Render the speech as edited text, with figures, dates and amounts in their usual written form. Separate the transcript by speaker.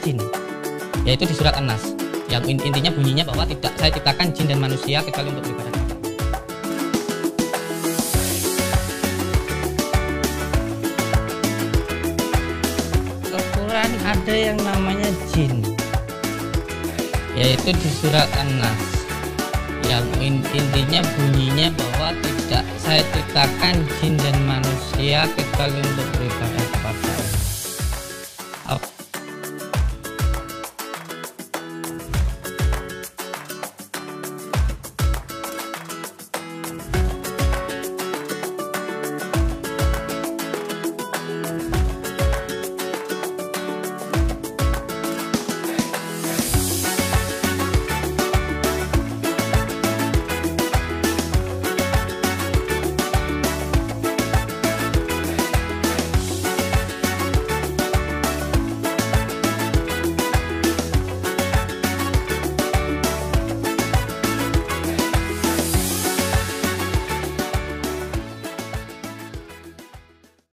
Speaker 1: jin, yaitu di surat An-Nas, yang intinya bunyinya bahwa tidak saya ciptakan jin dan manusia kecuali untuk beribadah. Al-Quran ada yang namanya jin, yaitu di surat An-Nas, yang intinya bunyinya bahwa tidak saya ciptakan jin dan manusia kecuali untuk beribadah kepada Allah.